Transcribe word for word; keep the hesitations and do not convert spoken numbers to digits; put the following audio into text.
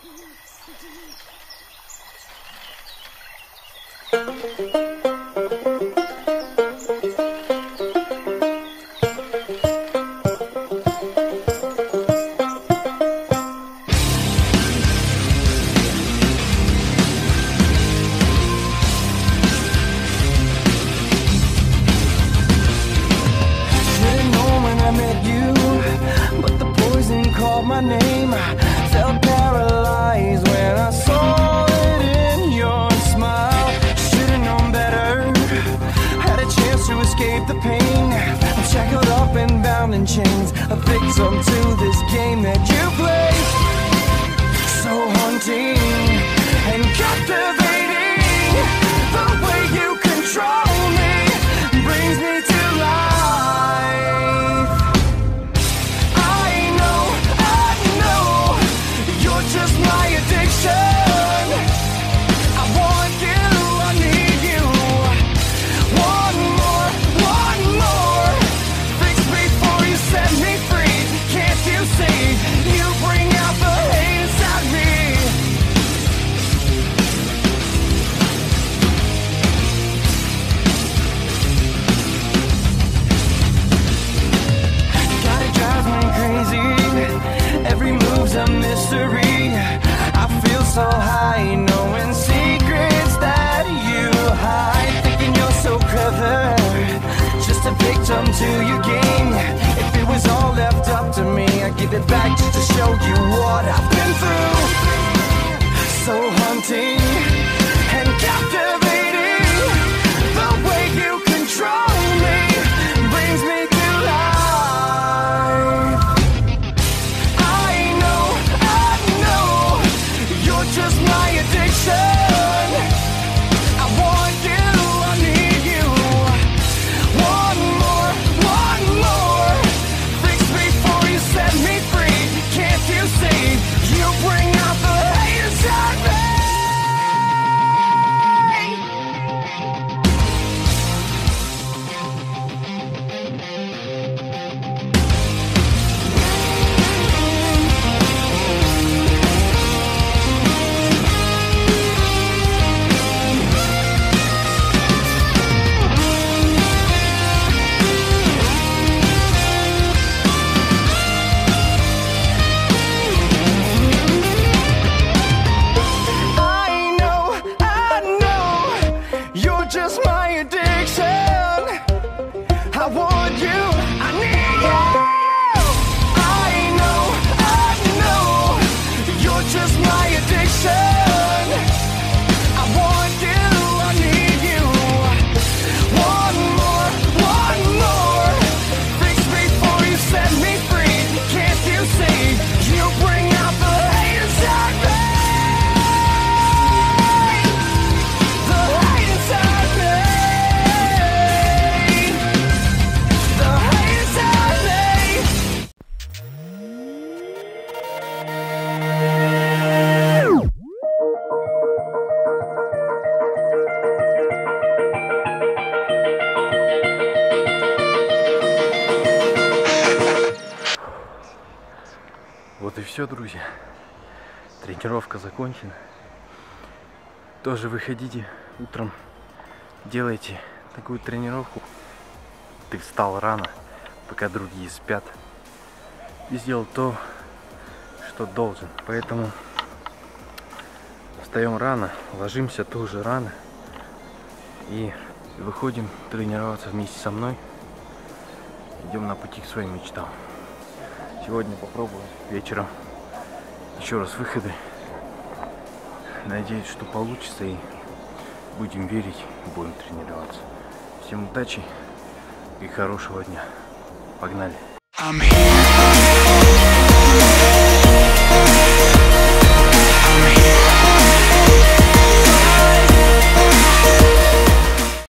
My name, I felt paralyzed when I saw it in your smile. Should've known better, had a chance to escape the pain. I'm shackled up and bound in chains, a victim to this game that you play. So haunting and captivating, the way you control me brings me to life. Just my addiction. I want you, I need you. One more, one more. Fix me before you set me free. Can't you see? You bring out the hate inside me. God, it drives me crazy. Every move's a mystery. So high, knowing secrets that you hide, thinking you're so clever, just a victim to your game. If it was all left up to me, I'd give it back just to show you what I've been through. So haunting and captivating, the way you control me brings me to life. I know, I know, you're just my addiction. I want you, I need you. One more, one more. Fix me before you set me free. Can't you see? You bring out the hate inside me. Just my addiction. I want you, I need you. I know, I know, you're just my addiction. I want you, I need you. One more, one more. Fix me before you set me free. Can't you see? You bring out the hate inside me. Вот и все, друзья. Тренировка закончена. Тоже выходите утром, делайте такую тренировку. Ты встал рано, пока другие спят, и сделал то, что должен. Поэтому встаем рано, ложимся тоже рано и выходим тренироваться вместе со мной. Идем на пути к своим мечтам. Сегодня попробую вечером еще раз выходы. Надеюсь, что получится, и будем верить, будем тренироваться. Всем удачи и хорошего дня. Погнали! I'm here.